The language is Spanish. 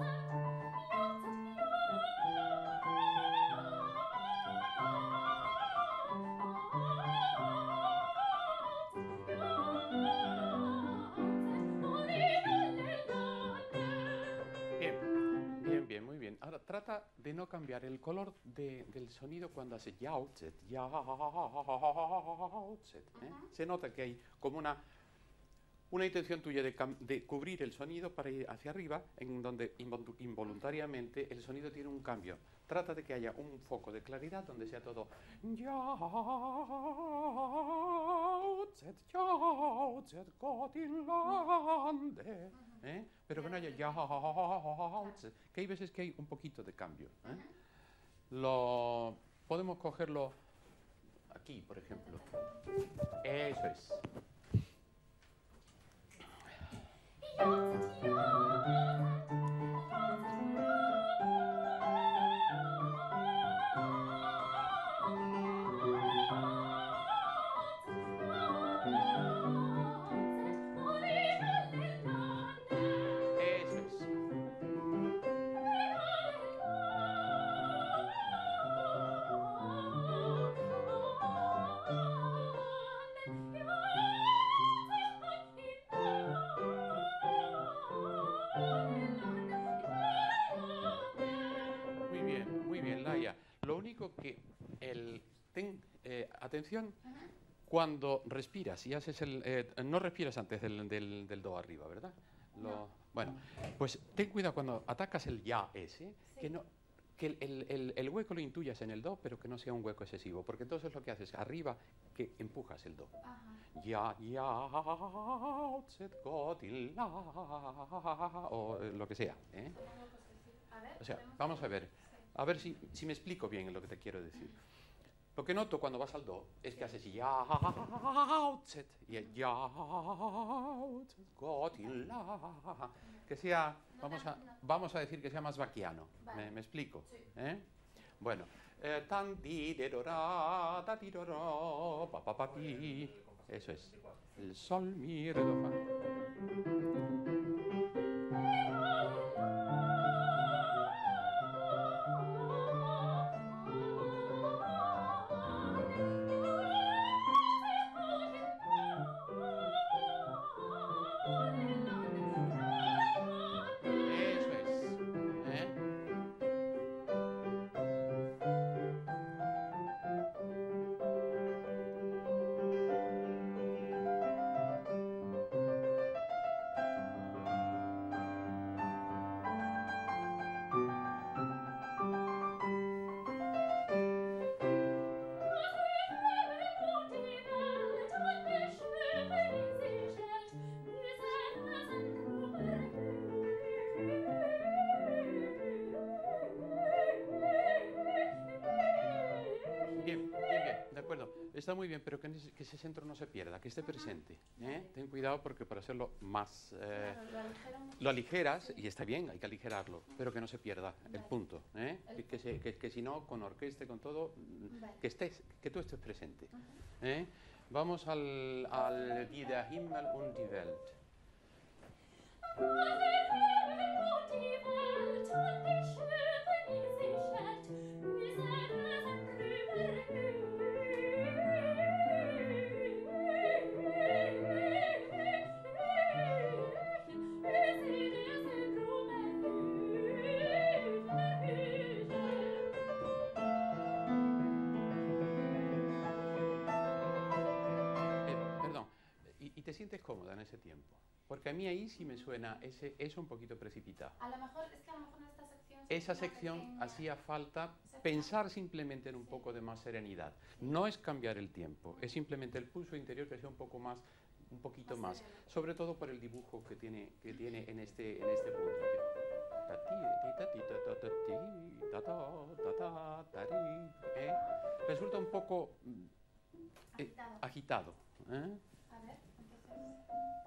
Bien, bien, muy bien. Ahora trata de no cambiar el color del sonido cuando hace yautset, yautset, ¿eh? Se nota que hay como una intención tuya de cubrir el sonido para ir hacia arriba, en donde involuntariamente el sonido tiene un cambio. Trata de que haya un foco de claridad donde sea todo pero que no haya que hay veces que hay un poquito de cambio. Podemos cogerlo aquí, por ejemplo. Eso es. Eso es. Muy bien, Laia. Lo único que atención cuando respiras y haces no respiras antes del do arriba, ¿verdad? Bueno, pues ten cuidado cuando atacas el ya ese, que el hueco lo intuyas en el do, pero que no sea un hueco excesivo, porque entonces lo que haces arriba, que empujas el do. Ya, o lo que sea. O sea, vamos a ver si me explico bien lo que te quiero decir. Lo que noto cuando vas al do es que haces ya, y ya, que sea, vamos a decir que sea más vaquiano. ¿Me explico? Sí. Bueno, tan di de do ra, ta di do ro, pa pa pa pi. Eso es. El sol, mi, re, do, fa. Eso es. Bien, de acuerdo. Está muy bien, pero que ese centro no se pierda, que esté presente. Ten cuidado porque para hacerlo más... lo aligeras, y está bien, hay que aligerarlo, pero que no se pierda el punto. Que si no, con orquesta, con todo, que tú estés presente. Vamos al Die der Himmel und die Welt. Perdón, ¿y te sientes cómoda en ese tiempo? Porque a mí ahí sí me suena eso un poquito precipitado. A lo mejor, es que a lo mejor en esta sección... Esa sección hacía falta pensar simplemente en un poco de más serenidad. No es cambiar el tiempo, es simplemente el pulso interior que sea un poquito más, sobre todo por el dibujo que tiene en este punto. Resulta un poco agitado. A ver, entonces...